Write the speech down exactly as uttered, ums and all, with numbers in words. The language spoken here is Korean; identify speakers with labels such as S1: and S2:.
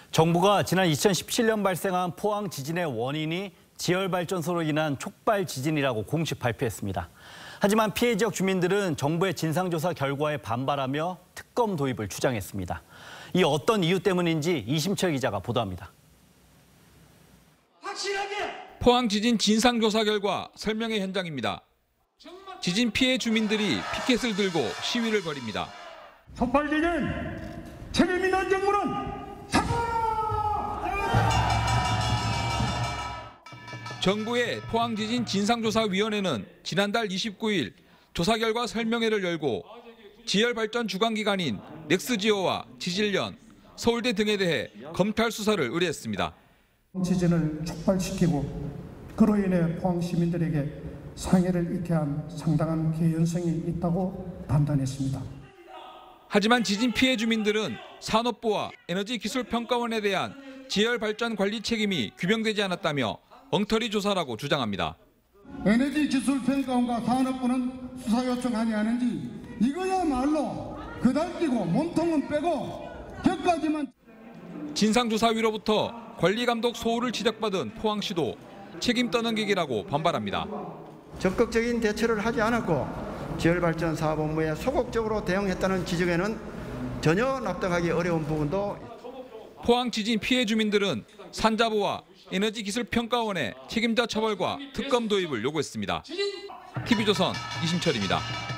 S1: 정부가 지난 이천십칠 년 발생한 포항 지진의 원인이 지열발전소로 인한 촉발 지진이라고 공식 발표했습니다. 하지만 피해 지역 주민들은 정부의 진상조사 결과에 반발하며 특검 도입을 주장했습니다. 이 어떤 이유 때문인지 이심철 기자가 보도합니다.
S2: 포항 지진 진상조사 결과 설명회 현장입니다. 지진 피해 주민들이 피켓을 들고 시위를 벌입니다.
S3: 촉발 지진 책임 있는 정부는
S2: 정부의 포항지진 진상조사위원회는 지난달 이십구 일 조사 결과 설명회를 열고 지열발전 주관기관인 넥스지오와 지질련, 서울대 등에 대해 검찰 수사를 의뢰했습니다.
S4: 지진을 촉발시키고 그로 인해 포항 시민들에게 상해를 입게 한 상당한 개연성이 있다고 판단했습니다.
S2: 하지만 지진 피해 주민들은 산업부와 에너지기술평가원에 대한 지열발전 관리 책임이 규명되지 않았다며 엉터리 조사라고 주장합니다.
S5: 에너지기술평가원과 산업부는 수사 요청하지 않은지 이거야말로 그달끼고 몸통은 빼고 격까지만.
S2: 진상조사위로부터 관리감독 소홀을 지적받은 포항시도 책임 떠넘기기라고 반발합니다.
S6: 적극적인 대처를 하지 않았고 지열발전 사업 업무에 소극적으로 대응했다는 지적에는 전혀 납득하기 어려운 부분도.
S2: 포항 지진 피해 주민들은 산자부와 에너지기술평가원의 책임자 처벌과 특검 도입을 요구했습니다. 티비조선 이심철입니다.